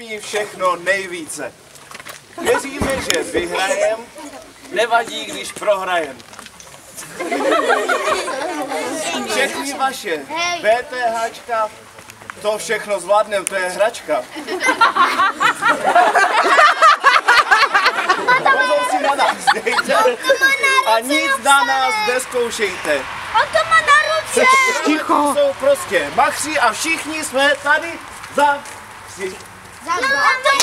umí všechno nejvíce. Věříme, že vyhrajem, nevadí, když prohrajem. Všechny vaše VTHčka, to všechno zvládnem, to je hračka. Pozor si na nás dejte a nic na nás neskoušejte. On to má na ruce. Ticho. Jsou prostě machři a všichni jsme tady za... On to